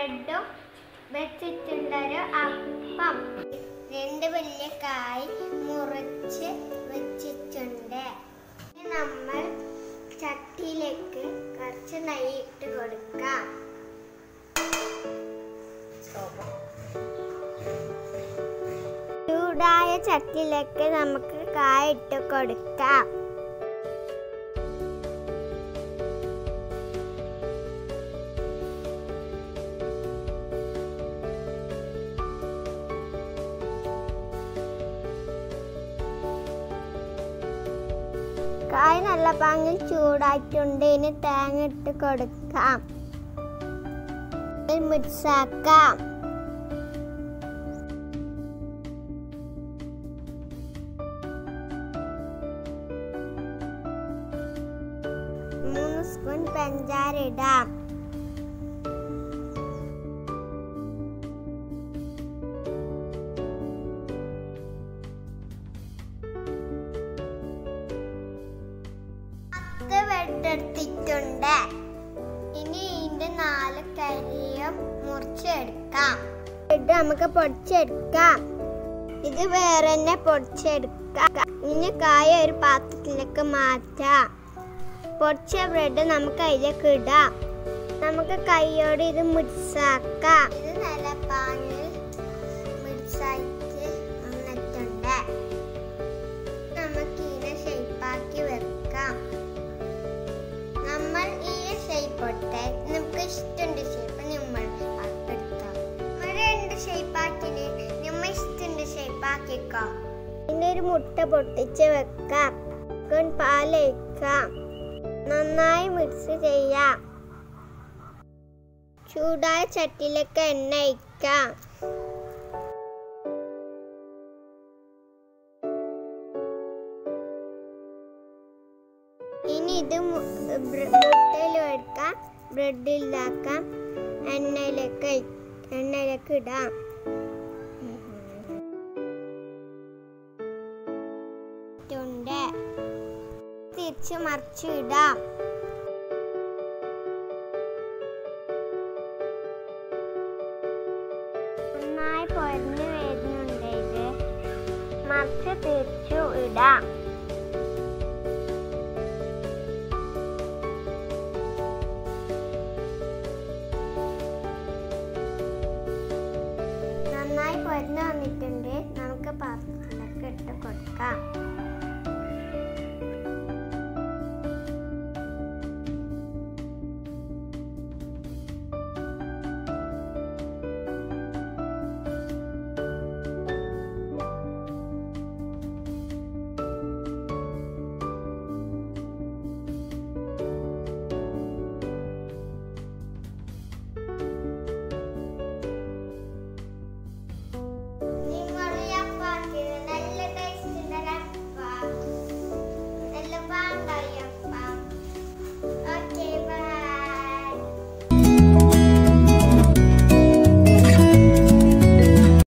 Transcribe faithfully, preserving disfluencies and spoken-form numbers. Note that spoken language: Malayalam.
ബ്രെഡും വെച്ചിട്ടുണ്ടൊരു അപ്പം. രണ്ട് വലിയ കായ് മുറിച്ച് വെച്ചിട്ടുണ്ട്. നമ്മൾ ചട്ടിയിലേക്ക് കുറച്ച് നെയ്യ് ഇട്ട് കൊടുക്കാം. ചൂടായ ചട്ടിയിലേക്ക് നമുക്ക് കായ ഇട്ട് കൊടുക്കാം. കായ നല്ല പാങ്ങിൽ ചൂടായിട്ടുണ്ട്. ഇനി തേങ്ങ ഇട്ട് കൊടുക്കാം. മിക്സാക്കാം. മൂന്ന് സ്പൂൺ പഞ്ചാര ഇടാം. എടുത്തിട്ടുണ്ട്. ഇനി ഇതിന്റെ നാല് കരിയും മുറിച്ചെടുക്കാം. ഇത് നമുക്ക് പൊടിച്ചെടുക്കാം. ഇത് വേറെ തന്നെ പൊടിച്ചെടുക്കാം. ഇനി കായ ഒരു പാത്രത്തിലേക്ക് മാറ്റാം. പൊടിച്ച ബ്രെഡ് നമുക്ക് അതിലേക്ക് ഇടാം. നമുക്ക് കൈയോട് ഇത് മിക്സാക്കാം. ഇത് നല്ല പാനിൽ മിക്സായിട്ട് വന്നിട്ടുണ്ട്. നമുക്ക് ഇതിനെ ഷേപ്പാക്കി വെക്കാം. നമ്മൾ ഈ ഷേപ്പ് ഇട്ട് നമുക്ക് ഇഷ്ടമുണ്ട് ഷേപ്പ് നമ്മൾ എടുക്കാം. രണ്ട് ഷേപ്പ് ആക്കിന് നമ്മൾ ഇഷ്ടമുണ്ട് ഷേപ്പ് ആക്കിക്കോ. പിന്നെ ഒരു മുട്ട പൊട്ടിച്ച് വെക്കാം. പാലൊഴിക്കാം. നന്നായി മിക്സ് ചെയ്യാം. ചൂടായ ചട്ടിയിലേക്ക് എണ്ണ ഒഴിക്കാം. ഇനി ഇത് മുട്ടയിൽ എടുക്കാം. ബ്രെഡിലാക്കാം. എണ്ണയിലേക്ക് എണ്ണയിലേക്ക് ഇടാം. തിരിച്ച് മറിച്ച് ഇടാം. നന്നായി പൊരിഞ്ഞു വരുന്നുണ്ട്. ഇത് മറിച്ച് തിരിച്ചു ഇടാം. നന്നായി പൊരിഞ്ഞു വന്നിട്ടുണ്ട്. നമുക്ക് പാത്രത്തിലേക്ക് ഇട്ട് കൊടുക്കാം.